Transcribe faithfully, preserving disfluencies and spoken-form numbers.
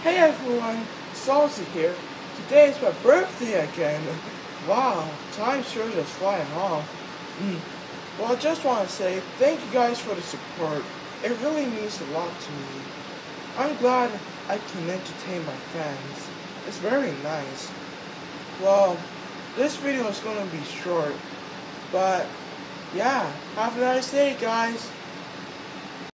Hey everyone, Salty here. Today is my birthday again. Wow, time sure does fly off. Mm. Well, I just want to say thank you guys for the support. It really means a lot to me. I'm glad I can entertain my fans. It's very nice. Well, this video is going to be short, but yeah, have a nice day guys.